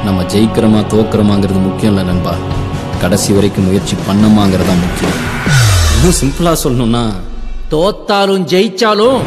நம்ம ஜெயிக்கிறோமா தோக்குறோமாங்கிறது முக்கியம் இல்லை நண்பா, கடைசி வரைக்கும் முயற்சி பண்ணமாங்கிறது தான் முக்கியம். இன்னும் சிம்பிளா சொல்லணும்னா, தோத்தாலும் ஜெயிச்சாலும்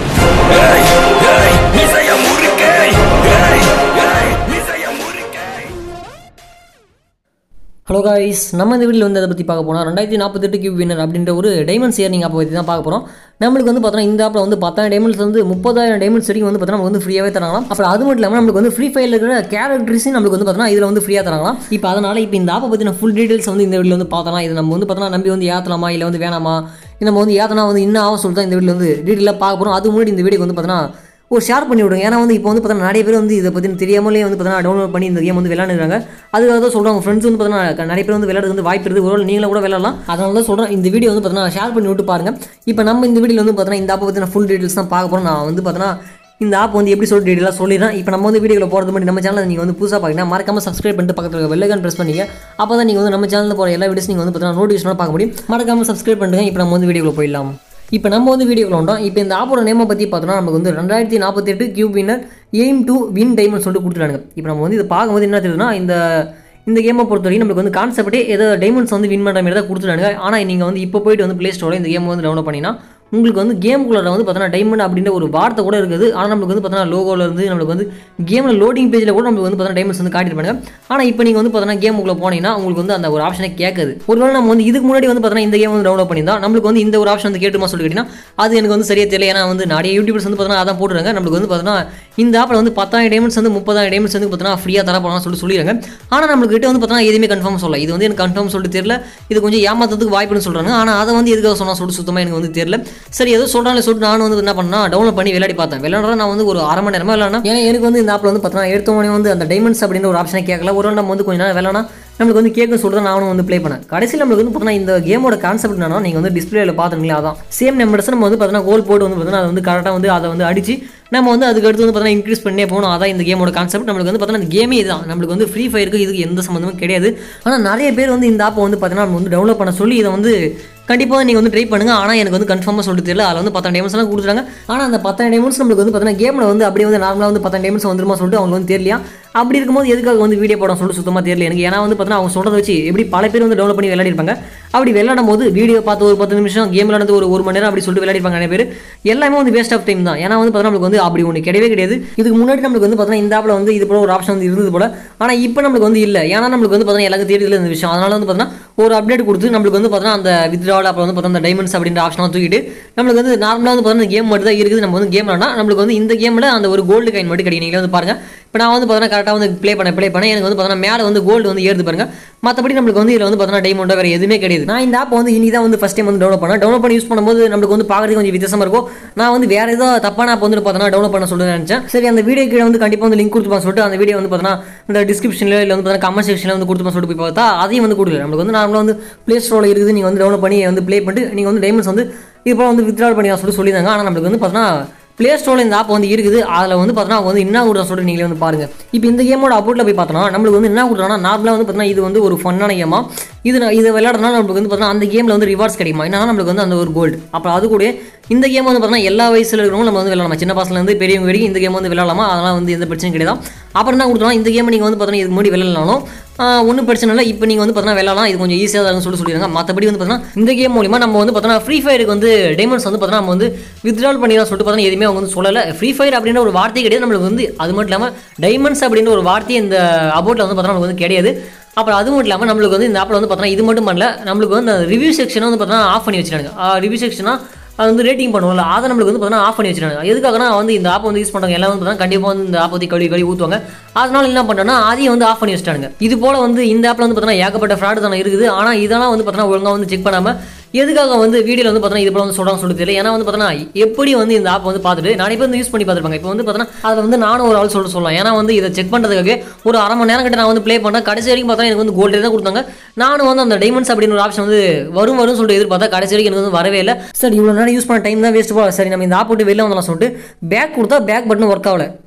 ஹலோ காய்ஸ், நம்ம இந்த வீடியோவில் வந்து அதை பற்றி பார்க்க போனால் 2048 கியூப் வின்னர் அப்படின்ற ஒரு டைமண்ட்ஸ் ஏர்னிங் ஆப்பை பற்றி தான் பார்க்க போகிறோம். நம்மளுக்கு வந்து பார்த்தோன்னா இந்த ஆப்பில் வந்து 10,000 டைமண்ட்ஸ் வந்து 30,000 டைமண்ட்ஸ் வரைக்கும் வந்து பார்த்தோன்னா நமக்கு வந்து ஃப்ரீயாகவே தராங்களாம். அப்புறம் அது மட்டும் இல்லாமல் நம்மளுக்கு வந்து ஃப்ரீ ஃபயரில் இருக்கிற கேரக்டர்ஸும் நம்மளுக்கு வந்து பார்த்தோன்னா இதில் வந்து ஃப்ரீயாக தராங்களாம். இப்போ அதனால் இப்போ இந்த ஆப்பை பற்றின ஃபுல் டீட்டெயில்ஸ் வந்து இந்த வீடியோ வந்து பார்த்தோன்னா இது நம்ம வந்து பார்த்தோன்னா நம்பி வந்து ஏற்றலாமா இல்லை வந்து வேணாமா, நம்ம வந்து ஏற்றனா வந்து இன்னும் ஆகும் சொல்லிட்டு தான் இந்த வீடியோ வந்து டீட்டெயிலாக பார்க்க போகிறோம். அது முன்னாடி இந்த வீடியோ வந்து பார்த்தோன்னா ஒரு ஷேர் பண்ணி விடுங்க. ஏன்னா வந்து இப்போ வந்து பார்த்தீங்கன்னா நிறைய பேர் வந்து இதை பற்றி தெரியாமலே வந்து பார்த்தீங்கன்னா டவுன்லோட் பண்ணி இந்த கேம் வந்து விளையாடுறாங்க. அதுக்காக தான் சொல்கிறேன், உங்கள் ஃப்ரெண்ட்ஸ் வந்து பார்த்தீங்கன்னா நிறைய பேர் வந்து விளையாடுறது வந்து வாய்ப்பு இருக்குது, ஒரு நீங்களும் கூட விளையாடலாம். அதனால தான் சொல்கிறேன், இந்த வீடியோ வந்து பார்த்தீங்கன்னா ஷேர் பண்ணி விட்டு பாருங்கள். இப்போ நம்ம இந்த வீடியோவில் வந்து பார்த்தீங்கன்னா இந்த ஆப்பை பற்றின ஃபுல் டீட்டெயில்ஸ் தான் பார்க்க போகிறோம். நான் வந்து பார்த்தீங்கன்னா இந்த ஆப் வந்து எப்படி சொல்லி டீட்டெயிலாக சொல்லிடுறேன். இப்போ நம்ம வந்து வீடியோவில் போகிறது மட்டும் நம்ம சேனலில் நீங்கள் வந்து புதுசாக பார்த்தீங்கன்னா மறக்காம சப்ஸ்கிரைப் பண்ணிட்டு பக்கத்தில் இருக்க பெல் ஐகான் ப்ரெஸ் பண்ணிங்க. அப்போ தான் நீங்கள் வந்து நம்ம சேனலில் போகிற எல்லா வீடியோஸ் நீங்கள் வந்து பார்த்தீங்கன்னா நோட்டிஃபிகேஷனாக பார்க்க முடியும். மறக்காம சப்ஸ்கிரைப் பண்ணுங்க. இப்போ நம்ம வந்து வீடியோவில் போயிடலாம். இப்போ நம்ம வந்து வீடியோக்குள்ள வந்தோம். இப்போ இந்த ஆப்போட நேமை பற்றி பார்த்தோன்னா நமக்கு வந்து 2048 cube winner aim to win diamond சொல்லிட்டு கொடுத்துட்டாங்க. இப்போ நம்ம வந்து இதை பார்க்கும்போது என்ன தெரியுதுன்னா, இந்த கேமை பொறுத்த வரைக்கும் நம்மளுக்கு வந்து கான்செப்டே ஏதோ டைமண்ட்ஸ் வந்து வின் பண்ணுற மாதிரி தான் கொடுத்துட்டாங்க. ஆனால் நீங்கள் வந்து இப்போ போயிட்டு வந்து ப்ளே ஸ்டோரில் இந்த கேம் வந்து டவுன்லோட் பண்ணினா உங்களுக்கு வந்து கேமுக்குள்ள வந்து பார்த்தோன்னா டைமண்ட் அப்படின்ற ஒரு வார்த்தை கூட இருக்குது. ஆனால் நம்மளுக்கு வந்து பார்த்தோன்னா லோகோவில் இருந்து நம்மளுக்கு வந்து கேமில் லோடிங் பேஜில் கூட நம்மளுக்கு வந்து பார்த்தோன்னா டைமண்ட்ஸ் வந்து காட்டிருப்பாங்க. ஆனால் இப்போ நீங்கள் வந்து பார்த்தோன்னா கேமுக்குள்ள போனீங்கன்னா உங்களுக்கு வந்து அந்த ஒரு ஆப்ஷனை கேட்குது. ஒருவேளை நம்ம வந்து இதுக்கு முன்னாடி வந்து பார்த்தோன்னா இந்த கேம் வந்து டவுன்லோட் பண்ணியிருந்தா நம்மளுக்கு வந்து இந்த ஒரு ஆப்ஷன் வந்து கேட்டுமா சொல்லி கேட்டிங்கன்னா அது எனக்கு வந்து சரியாக தெரியல. ஏன்னா வந்து நிறைய யூடியூபர்ஸ் வந்து பார்த்தோன்னா அதான் போட்டுருங்க. நம்மளுக்கு வந்து பார்த்தோன்னா இந்த ஆப்பில் வந்து 10,000 டைமண்ட்ஸ் வந்து 30,000 டைமண்ட்ஸ் வந்து பார்த்தோன்னா ஃப்ரீயாக தர போகலாம் சொல்லிடுறாங்க. ஆனால் நம்மளுக்கு கிட்ட வந்து பார்த்தோன்னா எதுவுமே கன்ஃபார்ம் சொல்லலாம். இது வந்து எனக்கு கன்ஃபார்ம் சொல்லிட்டு தெரியல, இது கொஞ்சம் ஏமாத்துறதுக்கு வாய்ப்புன்னு சொல்கிறாங்க. ஆனால் அதை வந்து எதுக்காக சொன்னால் சொல்லிட்டு சுத்தமாக எனக்கு வந்து தெரியல. சரி ஏதோ சொல்கிறாங்க சொல்லிட்டு நான் வந்து என்ன பண்ணா டவுன்லோட் பண்ணி விளையாடி பார்த்தேன். விளையாடுறா நான் வந்து ஒரு அரை மணி நேரமா விளையாடணும். ஏன்னா எனக்கு வந்து இந்த ஆப்பில் வந்து பார்த்தோன்னா எடுத்தவொடனே வந்து அந்த டைமண்ட்ஸ் அப்படின்ற ஒரு ஆப்ஷனை கேட்கல. ஒரு நம்ம வந்து கொஞ்சம் நேரம் விளையாடனா நம்மளுக்கு வந்து கேட்க சொல்லிட்டு நானும் வந்து ப்ளே பண்ணேன். கடைசியில் நம்மளுக்கு வந்து பார்த்தீங்கன்னா இந்த கேமோட கான்செப்ட் என்னன்னா, நீங்கள் வந்து டிஸ்பிளேல பார்த்துங்களா அதான் சேம் நம்பர்ஸ் நம்ம வந்து பார்த்தீங்கன்னா கோல் போட்டு வந்து பார்த்தீங்கன்னா அதை வந்து கரெக்டாக வந்து அதை வந்து அடிச்சு நம்ம வந்து அதுக்கு அடுத்து வந்து பார்த்தீங்கன்னா இன்க்ரீஸ் பண்ணே போகணும். அதான் இந்த கேமோட கான்செப்ட். நம்மளுக்கு வந்து பார்த்தீங்கன்னா இந்த கேமே இதுதான். நம்மளுக்கு வந்து ஃப்ரீ ஃபயருக்கு இதுக்கு எந்த சம்மந்தமும் கிடையாது. ஆனால் நிறைய பேர் வந்து இந்த ஆப்பை வந்து பார்த்தீங்கன்னா நம்ம வந்து டவுன்லோட் பண்ண சொல்லி இதை வந்து கண்டிப்பாக நீங்கள் வந்து ட்ரை பண்ணுங்க. ஆனால் எனக்கு வந்து கன்ஃபார்மாக சொல்லிட்டு தெரியல. அதில் வந்து 10,000 டைமண்ட்ஸ்லாம் கொடுத்துறாங்க. ஆனால் அந்த 10,000 டைமண்ட்ஸ் நம்மளுக்கு வந்து பார்த்தீங்கன்னா கேமில் வந்து அப்படியே வந்து நார்மலாக வந்து 10,000 டைமண்ட்ஸ் வந்துருமா சொல்லிட்டு அவங்க வந்து தெரியலையா. அப்படி இருக்கும்போது எதுக்காக வந்து வீடியோ போட சொல்லிட்டு சுத்தமாக தெரியல எனக்கு. ஏன்னா வந்து பார்த்தீங்கன்னா அவங்க சொல்கிறத வச்சு எப்படி பல பேர் வந்து டவுன்லோட் பண்ணி விளையாடிருப்பாங்க. அப்படி விளையாடும் போது வீடியோ பார்த்து ஒரு 10 நிமிஷம் கேம் விளையாடுறது ஒரு மணி நேரம் அப்படி சொல்லிட்டு விளையாடிருப்பாங்க நிறைய பேர். எல்லாமே வந்து வேஸ்ட் ஆஃப் டைம் தான். ஏன்னா வந்து பார்த்தீங்கன்னா நம்மளுக்கு வந்து அப்படி ஒன்று கிடையவே கிடையாது. இதுக்கு முன்னாடி நம்மளுக்கு வந்து பார்த்தீங்கன்னா இந்த ஆப்பில் வந்து இது போல ஒரு ஆப்ஷன் வந்து இருந்தது போல. ஆனால் இப்போ நம்மளுக்கு வந்து இல்லை. ஏன்னா நம்மளுக்கு வந்து பார்த்தீங்கன்னா எல்லாருக்கும் தெரியல இந்த விஷயம். அதனால வந்து பார்த்தீங்கன்னா ஒரு அப்டேட் கொடுத்து நம்மளுக்கு வந்து பார்த்தீங்கன்னா அந்த வித்ட்ராவல் அப்புறம் வந்து பார்த்தீங்கன்னா டைமண்ட்ஸ் அப்படின்ற ஆப்ஷனாக தூக்கிட்டு நம்மளுக்கு வந்து நார்மலாக வந்து பார்த்தீங்கன்னா கேம் மட்டும் தான் இருக்குது. நம்ம வந்து கேம் விளாண்டா நம்மளுக்கு வந்து இந்த கேமில் அந்த ஒரு கோல்டு காயின் மட்டும் கிடைக்கும். நீங்களே வந்து பாருங்க. இப்போ நான் வந்து பார்த்தீங்கன்னா கரெக்டாக வந்து ப்ளே பண்ண எனக்கு வந்து பார்த்தீங்கன்னா மேலே வந்து கோல்டு வந்து ஏறுது பாருங்க. மற்றபடி நம்மளுக்கு வந்து இதில் வந்து பார்த்தீங்கன்னா டைமண்டோ வேறு எதுவுமே கிடையாது. நான் இந்த ஆப் வந்து இனி தான் வந்து ஃபஸ்ட் டைம் வந்து டவுன்லோட் பண்ணி யூஸ் பண்ணும்போது நம்மளுக்கு வந்து பார்க்குறதுக்கு கொஞ்சம் வித்தியாசமாக இருக்கும். நான் வந்து வேறு ஏதோ தப்பான ஆப் வந்து பார்த்தீங்கன்னா டவுன்லோட் பண்ண சொல்லிட்டு நினச்சேன். சரி அந்த வீடியோ கீழே வந்து கண்டிப்பாக வந்து லிங்க் கொடுத்துப்பான்னு சொல்லிட்டு அந்த வீடியோ வந்து பார்த்தீங்கன்னா இந்த டிஸ்கிரிப்ஷனில் இல்லை வந்து பார்த்தீங்கன்னா கமெண்ட் செக்ஷனில் வந்து கொடுத்துப்பான்னு சொல்லிட்டு போய் பார்த்தா அதையும் வந்து கொடுக்கல. நம்மளுக்கு வந்து நார்மலாக வந்து ப்ளே ஸ்டோரில் இருக்குது. நீங்கள் வந்து டவுன்லோட் பண்ணி வந்து ப்ளே பண்ணிட்டு நீங்கள் வந்து டைமண்ட்ஸ் வந்து இப்போ வந்து வித்ட்ரால் பண்ணி சொல்லியிருந்தாங்க. ஆனால் நம்மளுக்கு வந்து பார்த்தீங்கன்னா ப்ளே ஸ்டோரில் இந்த ஆப் வந்து இருக்குது. அதில் வந்து பார்த்தீங்கன்னா அவங்க வந்து என்ன கூட சொல்லிட்டு நீங்களே வந்து பாருங்கள். இப்போ இந்த கேமோட அபோட்டில் போய் பார்த்தோன்னா நம்மளுக்கு வந்து என்ன கொடுக்குறாங்கன்னா நார்மலாக வந்து பார்த்தீங்கன்னா இது வந்து ஒரு ஃபன்னான கேமா. இதை விளையாடுறதுனால நம்மளுக்கு வந்து பார்த்தீங்கன்னா அந்த கேமில் வந்து ரிவார்ட்ஸ் கிடைக்குமா. என்னன்னா நம்மளுக்கு வந்து அந்த ஒரு கோல்டு. அப்புறம் அது கூட இந்த கேம் வந்து பார்த்தீங்கன்னா எல்லா வயசில் இருக்கிறவங்க நம்ம வந்து விளையாடலாம். சின்ன பசங்கலேருந்து பெரியவங்க வரைக்கும் இந்த கேம் வந்து விளையாடலாமா. அதனால் வந்து எந்த பிரச்சனையும் கிடையாது. அப்புறம் என்ன கொடுத்தோம்னா இந்த கேம் நீங்கள் வந்து பார்த்தீங்கன்னா இதுக்கு முன்னாடி விளையாடலாம் ஒன்றும் பிரச்சனை இல்லை. இப்போ நீங்கள் வந்து பார்த்தீங்கன்னா விளையாடலாம். இது கொஞ்சம் ஈஸியாக தான் சொல்லிடுறாங்க. மற்றபடி வந்து பார்த்தீங்கன்னா இந்த கேம் மூலிமா நம்ம வந்து பார்த்தீங்கன்னா ஃப்ரீ ஃபயருக்கு வந்து டைமண்ட்ஸ் வந்து பார்த்தீங்கன்னா நம்ம வந்து வித்ட்ரால் பண்ணி தான் சொல்லிட்டு பார்த்தீங்கன்னா எதுவுமே அவங்க வந்து சொல்லலை. ஃப்ரீ ஃபயர் அப்படின்ற ஒரு வார்த்தையே கிடையாது நம்மளுக்கு வந்து. அது மட்டும் இல்லாமல் டைமண்ட்ஸ் அப்படின்ற ஒரு வார்த்தையை இந்த அபோட்டில் வந்து பார்த்தீங்கன்னா நமக்கு வந்து கிடையாது. அப்புறம் அது மட்டும் இல்லாமல் நம்மளுக்கு வந்து இந்த ஆப்பில் வந்து பார்த்தீங்கன்னா இது மட்டும் பண்ணல, நம்மளுக்கு வந்து அந்த ரிவ்யூ செக்ஷனை வந்து பார்த்தீங்கன்னா ஆஃப் பண்ணி வச்சுட்டாங்க. ரிவ்யூ செக்ஷனாக அது வந்து ரேட்டிங் பண்ணுவோம்ல, அதை நம்மளுக்கு வந்து பார்த்தீங்கன்னா ஆஃப் பண்ணி வச்சுட்டாங்க. எதுக்காகனா வந்து இந்த ஆப் வந்து யூஸ் பண்ணுறாங்க எல்லாம் வந்து பார்த்தீங்கன்னா கண்டிப்பாக வந்து இந்த ஆப் பற்றி கழுவி ஊற்றுவாங்க. அதனால என்ன பண்ணுறோன்னா அதையும் வந்து ஆஃப் பண்ணி வச்சுட்டாங்க. இது போல் வந்து இந்த ஆப்பில் வந்து பார்த்தீங்கன்னா ஏகப்பட்ட ஃப்ராடு தானே இருக்குது. ஆனால் இதெல்லாம் வந்து பார்த்தீங்கன்னா ஒழுங்காக வந்து செக் பண்ணாமல் எதுக்காக வந்து வீடியோவில் வந்து பார்த்தீங்கன்னா இது போல வந்து சொல்கிறாங்க சொல்லிட்டு தெரியல. ஏன்னா வந்து பார்த்தீங்கன்னா எப்படி வந்து இந்த ஆப் வந்து பார்த்துட்டு நிறைய பேர் வந்து யூஸ் பண்ணி பார்த்துருப்பாங்க. இப்போ வந்து பார்த்தீங்கன்னா அதை வந்து நானும் ஒரு ஆள் சொல்லலாம். ஏன்னா வந்து இதை செக் பண்ணுறதுக்காக ஒரு அரை மணி நேரம் கிட்ட நான் வந்து ப்ளே பண்ணேன். கடைசி வரைக்கும் பார்த்தா எனக்கு வந்து கோல்டு தான் கொடுத்தாங்க. நானும் வந்து அந்த டைமண்ட்ஸ் அப்படின்னு ஒரு ஆப்ஷன் வந்து வரும் சொல்லிட்டு எதிர்பார்த்தா கடைசி வரைக்கும் எனக்கு வந்து வரவே இல்லை. சரி இவ்வளோ நேரம் யூஸ் பண்ண டைம் தான் வேஸ்ட் போல. சரி நம்ம இந்த ஆப் விட்டு வெளில வந்தலாம் சொல்லிட்டு பேக் கொடுத்தா பேக் பட்டன் ஒர்க் ஆகல.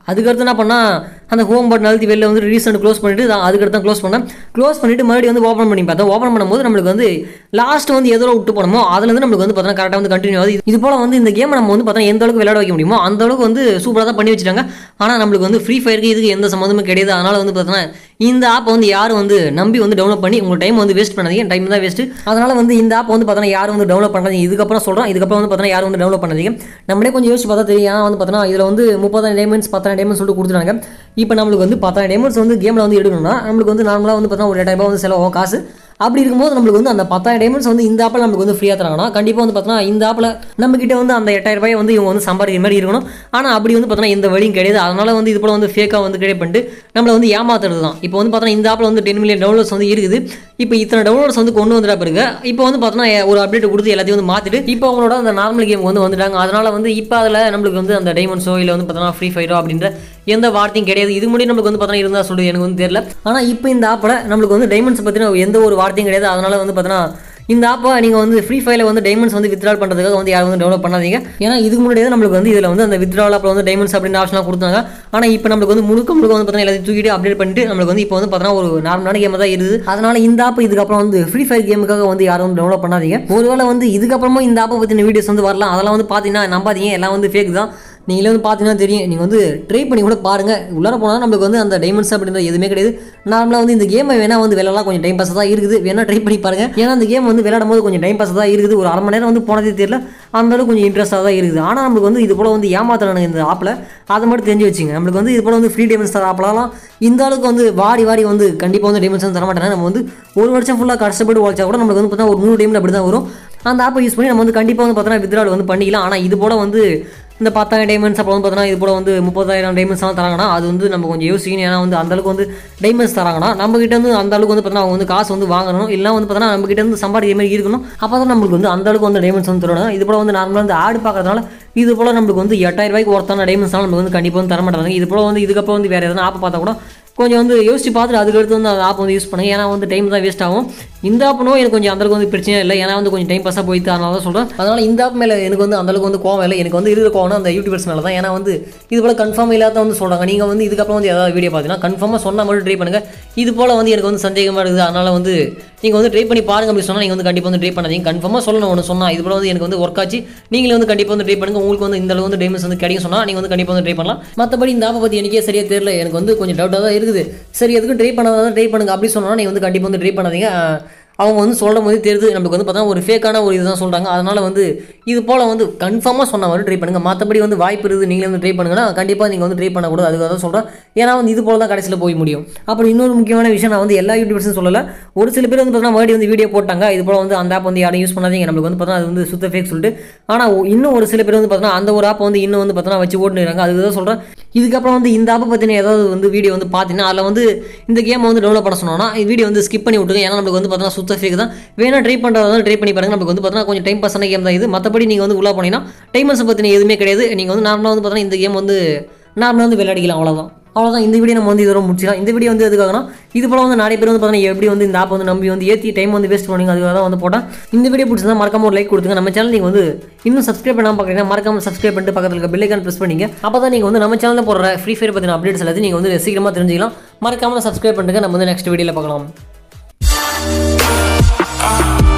அதுக்கடுத்து என்ன பண்ணால் அந்த ஹோம் பட்டன் அழுத்தி வெளில வந்து ரீசெண்ட் க்ளோஸ் பண்ணிட்டு அதுக்கடுத்து தான் க்ளோஸ் பண்ணிட்டு மறுபடியும் வந்து ஓப்பன் பண்ணி பார்த்தா ஓப்பன் பண்ணும்போது நம்மளுக்கு வந்து லாஸ்ட் வந்து எதோ விட்டு போனோமோ அதுலேருந்து நம்மளுக்கு வந்து பார்த்தா கரெக்டாக வந்து கண்டினியூ ஆகுது. இது போல் வந்து இந்த கேமை நம்ம வந்து பார்த்தா எந்த அளவுக்கு விளையாட வைக்க முடியுமோ அந்த அளவுக்கு வந்து சூப்பராக தான் பண்ணி வச்சுட்டாங்க. ஆனால் நம்மளுக்கு வந்து ஃப்ரீ ஃபயருக்கு இதுக்கு எந்த சம்மந்தமும் கிடையாது. அதனால் வந்து பார்த்தோன்னா இந்த ஆப் வந்து யாரும் வந்து நம்பி வந்து டவுன்லோட் பண்ணி உங்கள் டைம் வந்து வேஸ்ட் பண்ணாதீங்க. டைம் தான் வேஸ்ட்டு. அதனால் வந்து இந்த ஆப் வந்து பார்த்தோன்னா யாரும் வந்து டவுன்லோட் பண்ணாதீங்க. இதுக்கப்புறம் சொல்கிறோம், இதுக்கப்புறம் வந்து பார்த்தோன்னா யாரும் வந்து டவுன்லோட் பண்ணாதீங்க. நம்மளே கொஞ்சம் யோசிச்சு பார்த்தா தெரியும். ஏன்னா வந்து பார்த்தோன்னா இதில் வந்து 30,000 டைமண்ட்ஸ் 10,000 டைமண்ட்ஸ் சொல்லிட்டு கொடுத்துருக்காங்க. இப்போ நம்மளுக்கு வந்து 10,000 டைமண்ட்ஸ் வந்து கேமில் வந்து எடுக்கணும்னா நம்மளுக்கு வந்து நார்மலாக வந்து பார்த்தோன்னா ஒரு 8,000 வந்து செலவாகும் காசு. அப்படி இருக்கும்போது நம்மளுக்கு வந்து அந்த 10,000 டைமண்ட்ஸ் வந்து இந்த ஆப்பில் நம்மளுக்கு வந்து ஃப்ரீயாக தராங்கன்னா கண்டிப்பாக வந்து பார்த்தோன்னா இந்த ஆப்பில் நம்மக்கிட்ட வந்து அந்த 8,000 ரூபாய் வந்து இவங்க வந்து சம்பாதிக்கிற மாதிரி இருக்கணும். ஆனால் அப்படி வந்து பார்த்தோன்னா இந்த வழியும் கிடையாது. அதனால் வந்து இது போல வந்து ஃபேக்காக வந்து கிரியேட் பண்ணிட்டு நம்மளை வந்து ஏமாத்துறது தான். இப்போ வந்து பார்த்தோன்னா இந்த ஆப்பில் வந்து 10 மில்லியன் டவுன்லோட்ஸ் வந்து இருக்குது. இப்போ இத்தனை டவுன்லோட்ஸ் வந்து கொண்டு வந்துட்டா பிறகு இப்போ வந்து பார்த்தோன்னா ஒரு அப்டேட் கொடுத்து எல்லாத்தையும் வந்து மாற்றிட்டு இப்போ அவங்களோட அந்த நார்மல் கேம் வந்து வந்துட்டாங்க. அதனால் வந்து இப்போ அதில் நம்மளுக்கு வந்து அந்த டைமண்ட்ஸோ இல்லை வந்து பார்த்தோன்னா ஃப்ரீ ஃபயரோ அப்படின்ற எந்த வார்த்தையும் கிடையாது. இது முன்னாடி நம்மளுக்கு வந்து பார்த்தோன்னா இருந்தால் சொல்லுது எனக்கு வந்து தெரியல. ஆனால் இப்போ இந்த ஆப்பில் நம்மளுக்கு வந்து டைமண்ட்ஸ் பற்றின எந்த ஒரு வார்த்தையும் கிடையாது. அதனால் வந்து பார்த்தோன்னா இந்த ஆப்பை நீங்கள் வந்து ஃப்ரீ ஃபயரில் வந்து டைமண்ட்ஸ் வந்து வித்ட்ரால் பண்ணுறதுக்காக வந்து யாரும் வந்து டெவலப் பண்ணாதீங்க. ஏன்னா இதுக்கு முன்னாடியே நம்மளுக்கு வந்து இதில் வந்து அந்த வித்ட்ரால் அப்புறம் வந்து டைமண்ட்ஸ் அப்படின்ற ஆப்ஷன்லாம் கொடுத்தாங்க. ஆனால் இப்போ நம்மளுக்கு வந்து முழுக்க வந்து பார்த்தீங்கன்னா எல்லாத்தையும் தூக்கிட்டு அப்டேட் பண்ணிட்டு நம்மளுக்கு வந்து இப்போ வந்து பார்த்தீங்கன்னா ஒரு நார்மலான கேம் தான் இருக்குது. அதனால் இந்த ஆப் இதுக்கப்புறம் வந்து ஃப்ரீ ஃபயர் கேமுக்காக வந்து யாரும் வந்து டெவலப் பண்ணாதீங்க. ஒருவேளை வந்து இதுக்கப்புறமா இந்த ஆப்பை பற்றின வீடியோஸ் வந்து வரலாம். அதெல்லாம் வந்து பார்த்தீங்கன்னா நம்பாதீங்க, எல்லாம் வந்து ஃபேக் தான். நீங்களே வந்து பார்த்தீங்கன்னா தெரியும். நீங்கள் வந்து ட்ரை பண்ணி கூட பாருங்கள். உள்ளார போனால் நம்மளுக்கு வந்து அந்த டைமண்ட்ஸ் அப்படின்ற எதுவுமே கிடையாது. நார்மலாக வந்து இந்த கேமை வேணால் வந்து விளையாடலாம், கொஞ்சம் டைம் பாஸ் தான் இருக்குது. வேணால் ட்ரை பண்ணி பாருங்கள். ஏன்னா அந்த கேம் வந்து விளையாடும் போது கொஞ்சம் டைம் பாஸ் தான் இருக்குது. ஒரு அரை மணி நேரம் வந்து போனதே தெரியல. அந்தளவுக்கு கொஞ்சம் இன்ட்ரெஸ்ட்டாக தான் இருக்குது. ஆனால் நம்மளுக்கு வந்து இது போல் வந்து ஏமாத்துறானுங்க இந்த ஆப்பில். அதை மட்டும் தெரிஞ்சு வச்சுங்க. நம்மளுக்கு வந்து இது போல் வந்து ஃப்ரீ டைமண்ட்ஸ் தர ஆப்லாம் இந்த அளவுக்கு வந்து வாரி வந்து கண்டிப்பாக வந்து டைமண்ட்ஸ் வந்து தர மாட்டாங்க. நம்ம வந்து ஒரு வருஷம் ஃபுல்லாக கஷ்டப்பட்டு உழைச்சா கூட நம்மளுக்கு வந்து பார்த்தா ஒரு 100 டைமில் அப்படி தான் வரும். அந்த ஆப்பை யூஸ் பண்ணி நம்ம வந்து கண்டிப்பாக வந்து பார்த்தோன்னா வித்ட்ரால் வந்து பண்ணிக்கலாம். ஆனால் இது போல் வந்து இந்த 10,000 டைமண்ட்ஸ் அப்புறம் வந்து பார்த்தோன்னா இது போல் வந்து 30,000 டைமண்ட்ஸ்லாம் தராங்கன்னா அது வந்து நம்ம கொஞ்சம் யோசிக்கணும். ஏன்னா வந்து அந்தளவுக்கு வந்து டைமண்ட்ஸ் தராங்கன்னா நம்மகிட்ட வந்து அந்த அளவுக்கு வந்து பார்த்தோன்னா அவங்க வந்து காசு வந்து வாங்கணும். இல்லை வந்து பார்த்தோன்னா நம்மகிட்ட வந்து சம்பாதிக்கிற மாதிரி இருக்கணும். அப்போ தான் நம்மளுக்கு வந்து அந்த அளவுக்கு வந்து டைமண்ட்ஸ் வந்து தரணும். இது போல் வந்து நார்மலாக வந்து ஆடு பார்க்கறதுனால இது போல் நம்மளுக்கு வந்து 8,000 ரூபாய்க்கு ஒருத்தான டைமண்ட்ஸ்லாம் நம்ம வந்து கண்டிப்பாக வந்து தர மாட்டாங்க. இது போல் வந்து இதுக்கப்புறம் வந்து வேறு எதனா ஆப்பை பார்த்தா கூட கொஞ்சம் வந்து யோசிச்சு பார்த்துட்டு அதுக்கடுத்து வந்து அந்த ஆப் வந்து யூஸ் பண்ணுங்க. ஏன்னா வந்து டைம் தான் வேஸ்ட் ஆகும். இந்த ஆப்னும் எனக்கு கொஞ்சம் அந்தளவுக்கு வந்து பிரச்சனை இல்லை. ஏன்னா வந்து கொஞ்சம் டைம் பாஸாக போயிட்டு அதனால தான் சொல்கிறேன். அதனால் இந்த ஆப் மேலே எனக்கு வந்து அந்தளவுக்கு வந்து கோவம் இல்லை. எனக்கு வந்து இருக்கிற கோவம் அந்த யூடியூபர்ஸ் மேலே தான். ஏன்னா வந்து இது போல் கன்ஃபார்ம் இல்லாத வந்து சொல்கிறாங்க. நீங்கள் வந்து இதுக்கப்புறம் வந்து ஏதாவது வீடியோ பார்த்தீங்கன்னா கன்ஃபார்மாக சொன்னால் மட்டும் ட்ரை பண்ணுங்கள். இது போல் வந்து எனக்கு வந்து சந்தேகமாக இருக்குது. அதனால் வந்து நீங்கள் வந்து ட்ரை பண்ணி பாருங்க அப்படி சொன்னால் நீங்கள் வந்து கண்டிப்பாக வந்து ட்ரை பண்ணாதீங்க. கன்ஃபார்மாக சொல்லணும் ஒன்று சொன்னால் இது போல் வந்து எனக்கு வந்து ஒர்க் ஆச்சு. நீங்களே வந்து கண்டிப்பாக வந்து ட்ரை பண்ணுங்கள். உங்களுக்கு வந்து இந்த அளவு வந்து டைமண்ட்ஸ் வந்து கிடைக்கும் சொன்னால் நீங்கள் வந்து கண்டிப்பாக வந்து ட்ரை பண்ணலாம். மற்றபடி இந்த ஆப்பை பற்றி எனக்கே சரியாக தெரியல. எனக்கு வந்து கொஞ்சம் டவுட்டாக தான் இருக்குது. சரி எதுக்கும் ட்ரை பண்ணாதான் ட்ரை பண்ணுங்க அப்படி சொன்னால் நீங்கள் வந்து கண்டிப்பாக வந்து ட்ரை பண்ணாதீங்க. அவங்க வந்து சொல்லும் போது தெரியுது நம்மளுக்கு வந்து பார்த்தா ஒரு ஃபேக்கான ஒரு இதுதான் சொல்கிறாங்க. அதனால் வந்து இது போல் வந்து கன்ஃபார்மாக சொன்ன மாதிரி ட்ரை பண்ணுங்கள். மற்றபடி வந்து வாய்ப்பு இருக்குது நீங்களே வந்து ட்ரை பண்ணுங்கன்னா கண்டிப்பாக நீங்கள் வந்து ட்ரை பண்ணக்கூடாது. அதுக்காக தான் சொல்கிறேன். ஏன்னா வந்து இது போல் தான் கடைசியில் போய் முடியும். அப்புறம் இன்னொரு முக்கியமான விஷயம், நான் வந்து எல்லா யூடியூபர்ஸும் சொல்லலை. ஒரு சில பேர் வந்து பார்த்தீங்கன்னா மறுபடியும் வந்து வீடியோ போட்டாங்க இது போல் வந்து அந்த ஆப் வந்து யாரும் யூஸ் பண்ணாதீங்க நம்மளுக்கு வந்து பார்த்தா அது வந்து சுத்த ஃபேக் சொல்லிட்டு. ஆனால் இன்னும் ஒரு சில பேர் வந்து பார்த்தீங்கன்னா அந்த ஒரு ஆப் வந்து இன்னும் வந்து பார்த்தீங்கன்னா வச்சு ஓட்டுறாங்க. அதுக்கு தான் சொல்கிறேன். இதுக்கப்புறம் வந்து இந்த ஆப்பை பற்றின ஏதாவது வந்து வீடியோ வந்து பார்த்தீங்கன்னா அதில் வந்து இந்த கேமை வந்து டெவலப் பண்ண சொன்னோன்னா வீடியோ வந்து ஸ்கிப் பண்ணி விட்டுருங்க. ஏன்னா நம்மளுக்கு வந்து பார்த்தீங்கன்னா சுத்த ஃபேக் தான். வேணா ட்ரை பண்ணுறதா ட்ரை பண்ணி பாருங்க. நமக்கு வந்து பார்த்தீங்கன்னா கொஞ்சம் டைம் பாஸான கேம் தான் இது. மற்றபடி நீங்கள் வந்து உள்ள போனீங்கன்னா டைமர்ஸை பற்றின எதுவுமே கிடையாது. நீங்கள் வந்து நார்மலாக வந்து பார்த்தீங்கன்னா இந்த கேம் வந்து நார்மலாக வந்து விளையாடிக்கலாம். அவ்வளோதான். இந்த வீடியோ நம்ம வந்து இதோட முடிச்சிடலாம். இந்த வீடியோ வந்து எதுக்காகனா இது போல வந்து நிறைய பேர் வந்து பார்த்தீங்கன்னா எப்படி வந்து இந்த ஆப் வந்து நம்பி வந்து ஏற்றி டைம் வந்து வேஸ்ட் பண்ணுங்க. அதுக்காக தான் வந்து போட்டேன். இந்த வீடியோ பிடிச்சிருந்தா மறக்காம ஒரு லைக் கொடுத்துங்க. நம்ம சேனல் நீங்கள் வந்து இன்னும் சப்ஸ்கிரைப் பண்ணாமல் பார்க்குறீங்கன்னா மறக்காம சப்ஸ்கிரைப் பண்ணிட்டு பக்கத்தில் இருக்க பெல் ஐகான் ப்ரெஸ் பண்ணிங்க. அப்போ தான் நீங்கள் வந்து நம்ம சேனலில் போடுற ஃப்ரீ ஃபயர் பற்றின அப்டேட்ஸ் எல்லாத்தையும் நீங்கள் வந்து சீக்கிரமாக தெரிஞ்சிக்கலாம். மறக்காம சப்ஸ்கிரைப் பண்ணுங்க. நம்ம வந்து நெக்ஸ்ட் வீடியோவில் பார்க்கலாம்.